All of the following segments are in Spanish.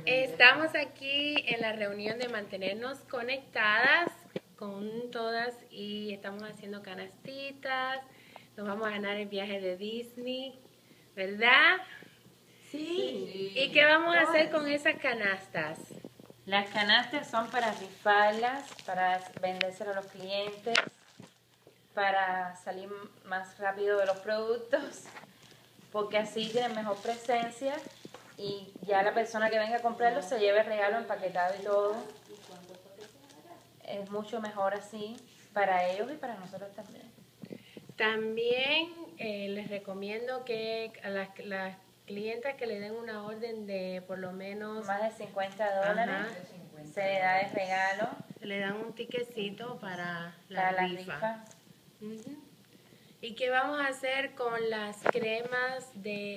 Estamos aquí en la reunión de mantenernos conectadas con todas y estamos haciendo canastitas. Nos vamos a ganar el viaje de Disney, ¿verdad? Sí. ¿Y qué vamos a hacer con esas canastas? Las canastas son para rifarlas, para vendérselas a los clientes, para salir más rápido de los productos, porque así tienen mejor presencia y ya la persona que venga a comprarlo se lleve el regalo empaquetado y todo. Es mucho mejor así para ellos y para nosotros también. También les recomiendo que a las clientas que le den una orden de por lo menos Más de $50 Ajá. se le da de regalo le dan un tiquecito para para la rifa. rifa. Ujú. ¿Y qué vamos a hacer con las cremas de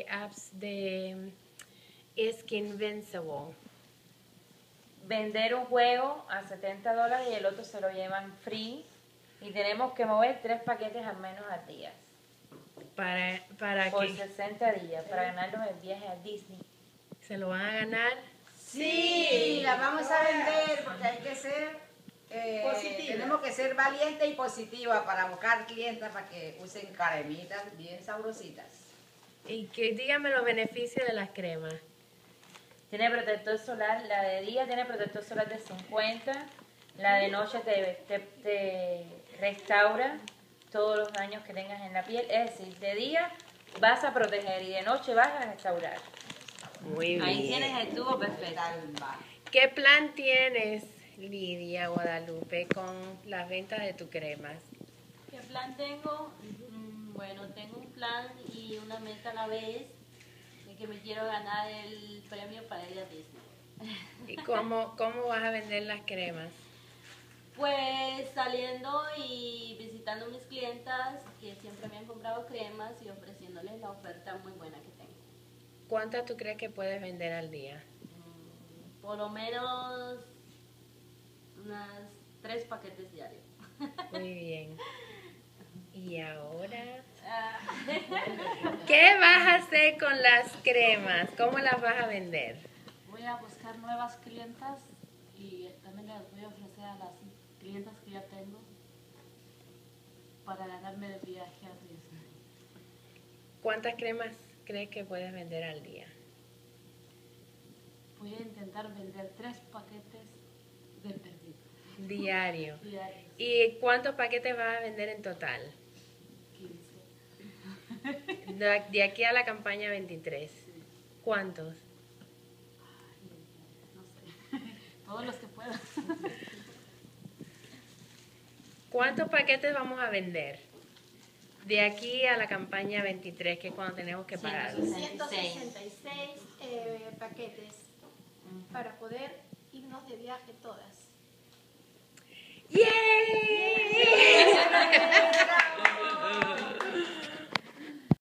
Skin Invincible? Vender un juego a $70 y el otro se lo llevan free. Y tenemos que mover 3 paquetes al menos al día. Para Por que 60 días, para ganarnos el viaje a Disney. se lo van a ganar. Sí, la vamos a vender porque hay que ser tenemos que ser valientes y positivas para buscar clientes para que usen cremitas bien sabrositas. Y que dígame los beneficios de las cremas. Tiene protector solar, la de día tiene protector solar de 50, la de noche te restaura todos los daños que tengas en la piel. Es decir, de día vas a proteger y de noche vas a restaurar. Muy bien. Ahí tienes el tubo perfecto. ¿Qué plan tienes, Lidia Guadalupe, con las ventas de tus cremas? ¿Qué plan tengo? Bueno, tengo un plan y una meta a la vez de que me quiero ganar el premio para ir a Disney. ¿Y cómo vas a vender las cremas? Pues saliendo y visitando a mis clientas que siempre me han comprado cremas y ofreciéndoles la oferta muy buena que tengo. ¿Cuántas tú crees que puedes vender al día? Por lo menos unas 3 paquetes diarios. Muy bien. ¿Y ahora? Ah, ¿Qué vas a hacer con las cremas? ¿Cómo las vas a vender? Voy a buscar nuevas clientas y también les voy a ofrecer a las clientas que ya tengo para ganarme el viaje a Disney. ¿Cuántas cremas crees que puedes vender al día? Voy a intentar vender 3 paquetes de perdido Diario. diarios, ¿Y cuántos paquetes vas a vender en total? 15. De aquí a la campaña 23. ¿Cuántos? No sé, todos los que pueda. ¿Cuántos paquetes vamos a vender? De aquí a la campaña 23, que es cuando tenemos que pagar. 166 paquetes para poder irnos de viaje todas.